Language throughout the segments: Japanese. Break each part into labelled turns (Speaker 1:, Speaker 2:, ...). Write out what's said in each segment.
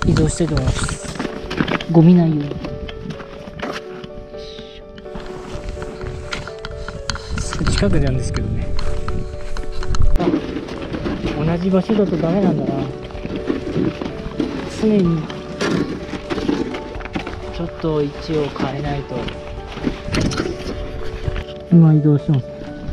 Speaker 1: 移動したいと思います。ゴミないように。すぐ近くなんですけどね。同じ場所だとダメなんだな。常にちょっと位置を変えないと。今移動します。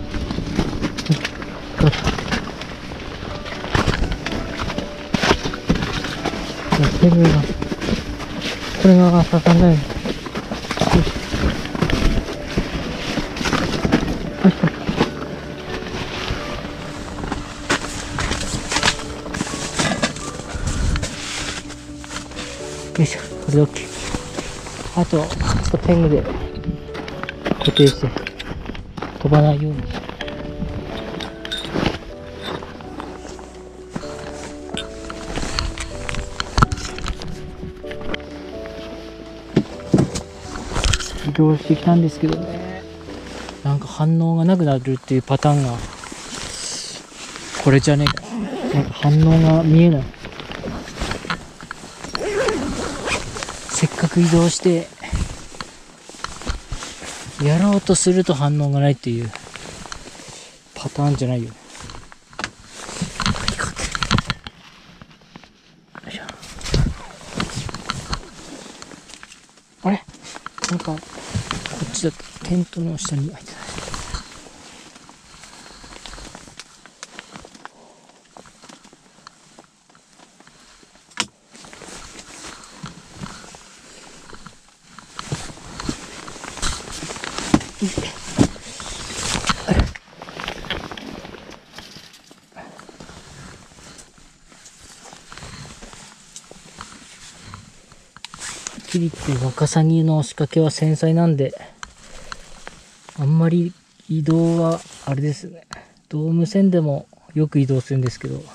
Speaker 1: ペグがこれが刺さんない。よいしょ、これで OK。 あとちょっとペグで固定して飛ばないように。移動してきたんですけどね、なんか反応がなくなるっていうパターンがこれじゃねえか。なんか反応が見えない。せっかく移動してやろうとすると反応がないっていうパターンじゃないよ。あれなんかこっちだとテントの下に入ってない。キリってワカサギの仕掛けは繊細なんで、あんまり移動はあれですね。ドーム線でもよく移動するんですけど、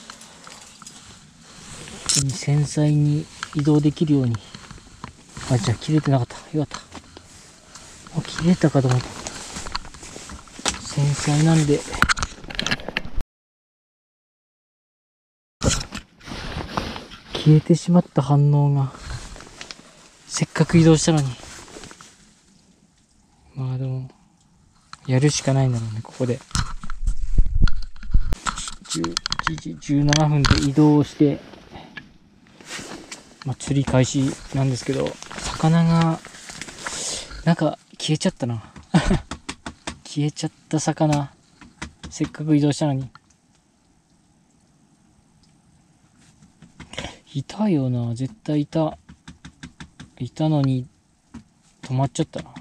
Speaker 1: 繊細に移動できるように。あ、じゃあ切れてなかった。よかった。あ、切れたかと思った。繊細なんで。消えてしまった反応が。せっかく移動したのに。まあでも、やるしかないんだろうね、ここで。11時17分で移動して、まあ、釣り開始なんですけど、魚が、なんか消えちゃったな。消えちゃった魚。せっかく移動したのに。いたよな、絶対いた。いたのに、止まっちゃったな。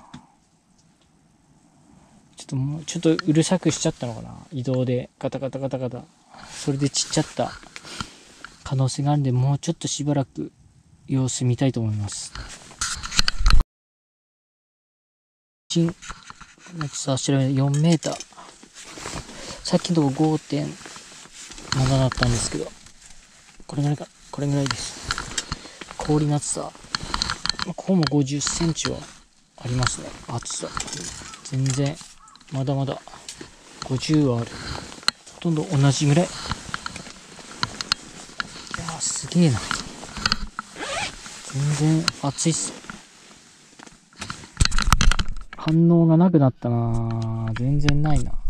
Speaker 1: ちょっとうるさくしちゃったのかな。移動でガタガタガタガタ。それで散っちゃった可能性があるんで、もうちょっとしばらく様子見たいと思います。さあ、調べ4メーター。さっきのとこ 5.7 だったんですけど、これぐらいか、これぐらいです。氷の厚さ。ここも50センチはありますね。厚さ。全然、まだまだ50はある。ほとんど同じぐらい。いやー、すげえな。全然熱いっす。反応がなくなったな。全然ないな。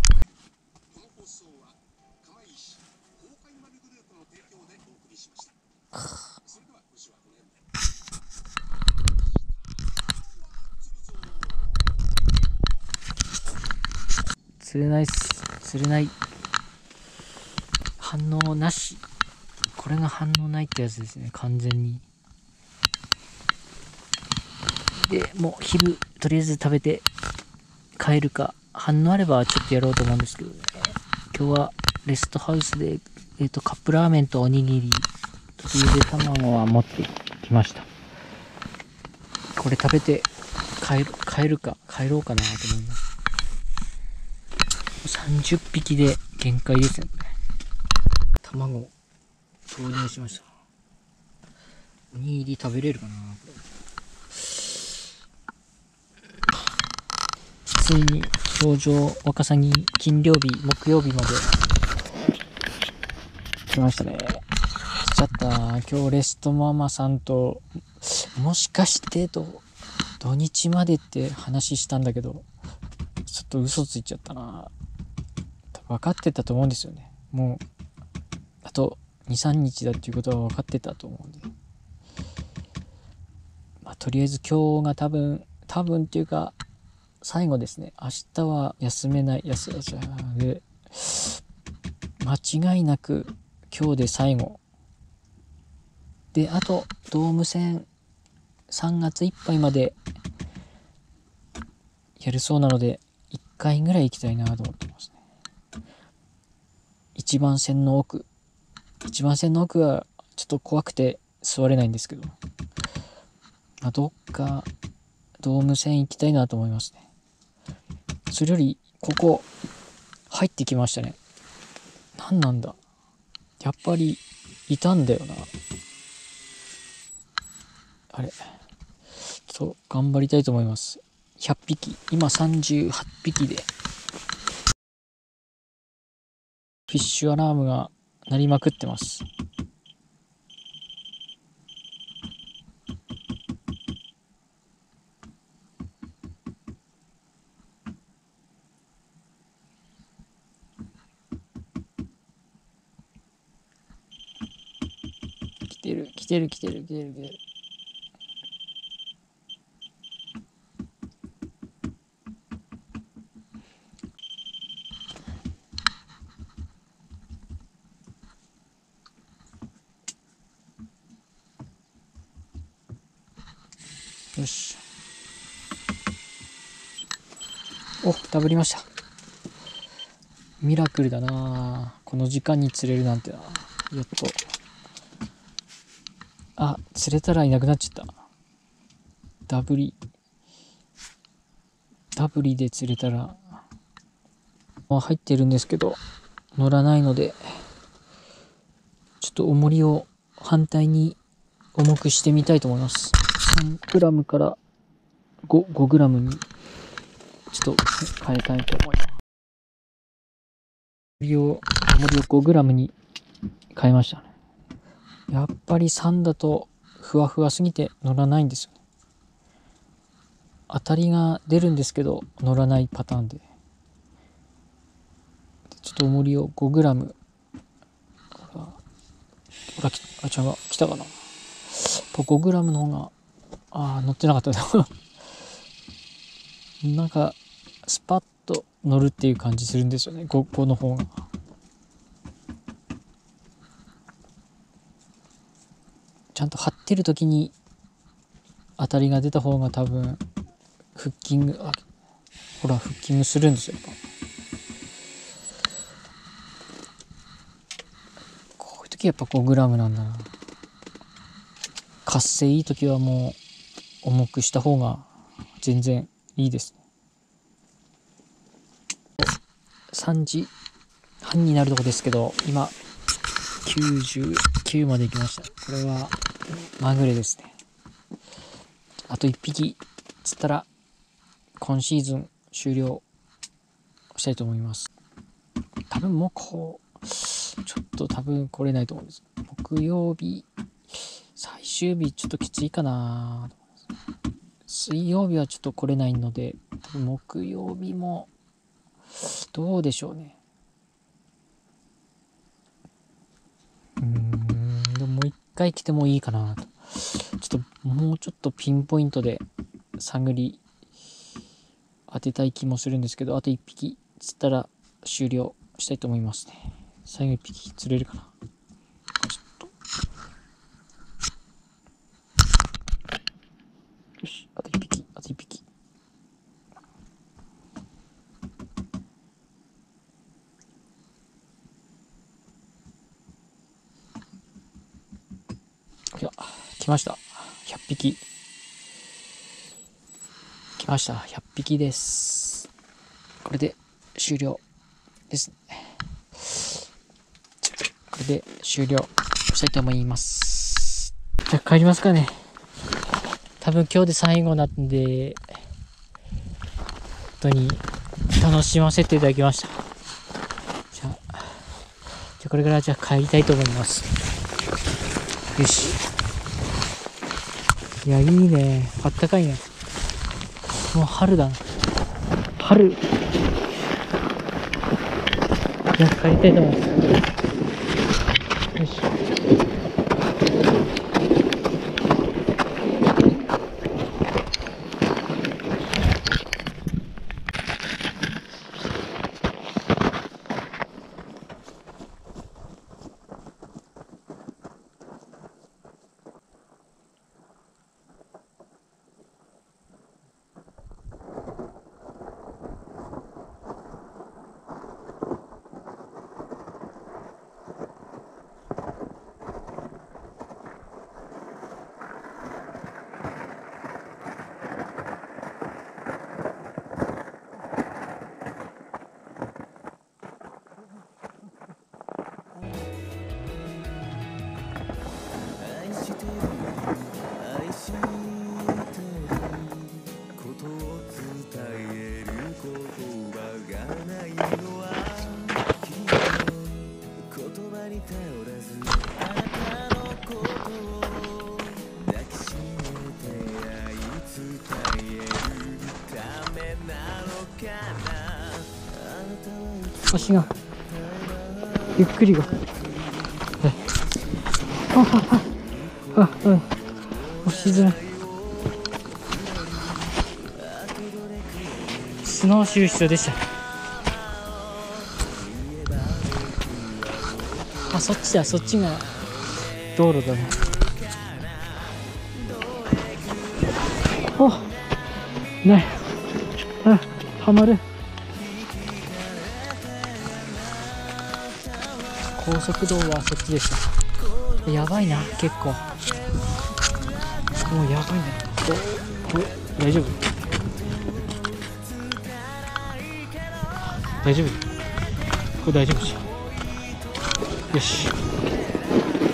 Speaker 1: 釣れないっす。釣れない。反応なし。これが反応ないってやつですね、完全に。で、もう昼、とりあえず食べて帰るか、反応あればちょっとやろうと思うんですけどね。今日はレストハウスで、カップラーメンとおにぎりとゆで卵は持ってきました。これ食べて帰ろうかなと思います。30匹で限界ですよね。卵投入しました。おにぎり食べれるかな。ついに氷上ワカサギ金曜日木曜日まで来ましたね。来ちゃった。 。今日レストママさんともしかしてと土日までって話したんだけど、ちょっと嘘ついちゃったな。分かってたと思うんですよね。もうあと 2,3 日だっていうことは分かってたと思うんで、とりあえず今日が多分っていうか最後ですね。明日は休めないで、間違いなく今日で最後で、あとドーム戦3月いっぱいまでやるそうなので1回ぐらい行きたいなと思ってますね。一番線の奥はちょっと怖くて座れないんですけど、どっかドーム戦行きたいなと思いますね。それよりここ入ってきましたね。何なんだ、やっぱりいたんだよな。あれ、ちょっと頑張りたいと思います。100匹、今38匹でフィッシュアラームが鳴りまくってます。来てる。よし。お、ダブりました。ミラクルだな。この時間に釣れるなんてな。やっと。釣れたらいなくなっちゃった。ダブリで釣れたら。入ってるんですけど乗らないので、ちょっと重りを反対に重くしてみたいと思います。3g から 5g にちょっと変えたいと思います。重りを 5g に変えましたね。やっぱり3だとふわふわすぎて乗らないんですよね。当たりが出るんですけど乗らないパターンで、ちょっと重りを 5g、 ほら来たかな。5g の方が乗ってなかったなんかスパッと乗るっていう感じするんですよね、5の方が。ちゃんと張ってる時に当たりが出た方が多分フッキングするんですよ。こういう時やっぱ 5g なんだな。活性いい時はもう重くした方が全然いいですね。3時半になるとこですけど、今99まで行きました。これはまぐれですね。あと1匹釣ったら今シーズン終了したいと思います。多分もうちょっと多分来れないと思うんです。木曜日最終日ちょっときついかな。水曜日はちょっと来れないので、多分木曜日もどうでしょうね。でももう一回来てもいいかなと。ちょっともうちょっとピンポイントで探り当てたい気もするんですけど、あと1匹釣ったら終了したいと思いますね。最後1匹釣れるかな。よし、あと1匹。来ました。100匹。来ました。100匹です。これで終了ですね。これで終了したいと思います。じゃあ帰りますかね。多分今日で最後なんで、本当に楽しませていただきました。じゃあこれから帰りたいと思います。 よし。いや、いいね。あったかいね。もう春だな。春。いや、帰りたいと思います。よし。足がゆっくりが押しづらい。スノーシュー必要でした。あ、そっちだ。そっちが道路だね。お、ない。はまる。高速道路はそっちでした。やばいな、結構。もうやばいな。大丈夫？大丈夫？これ大丈夫でしょ。よし。